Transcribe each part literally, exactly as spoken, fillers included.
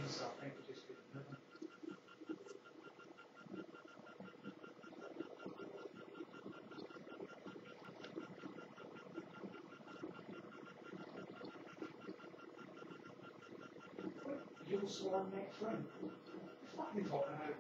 so I think we just get moving. You'll swarm next round. What are you talking about?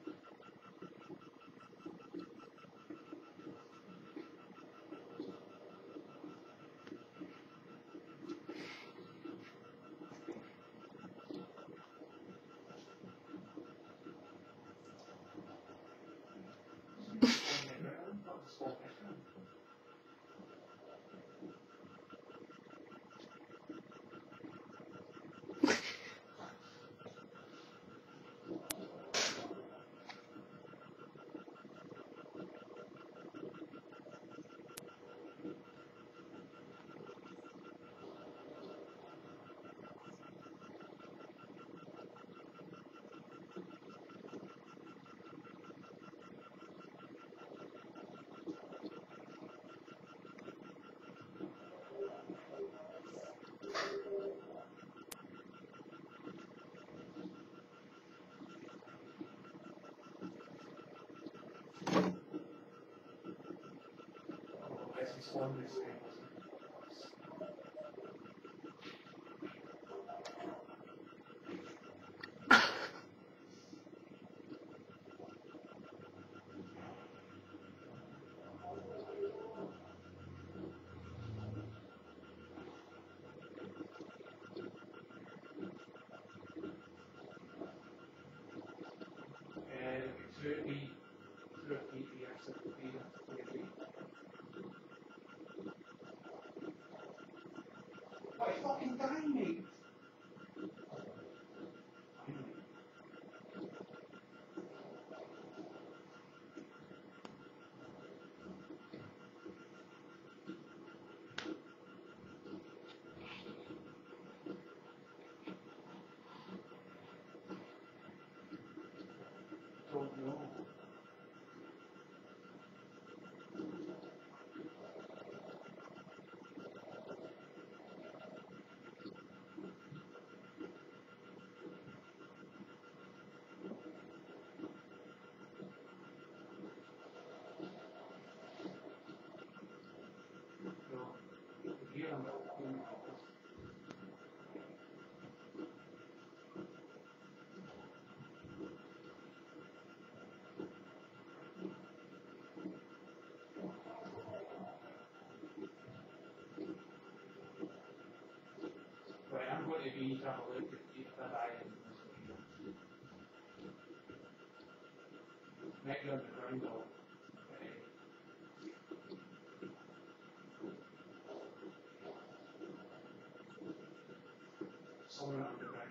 Swarm this thing. Through the through the exit of the Why fucking die, mate? Don't know. Here I'm going. Right, I'm going to be trying to look at that eye in this video. Maybe on the ground or somewhere on the ground.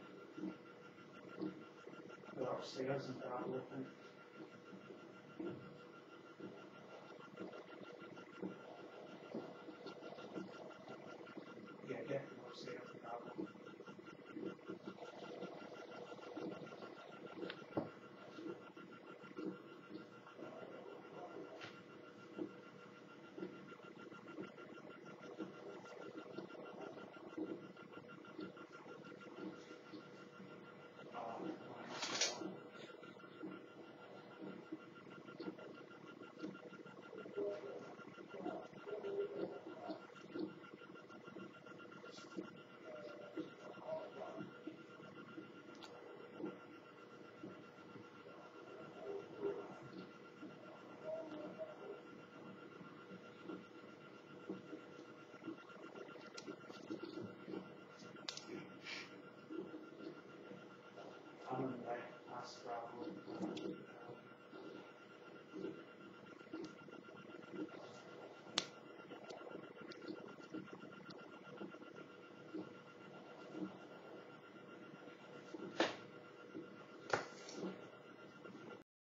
Upstairs and that open.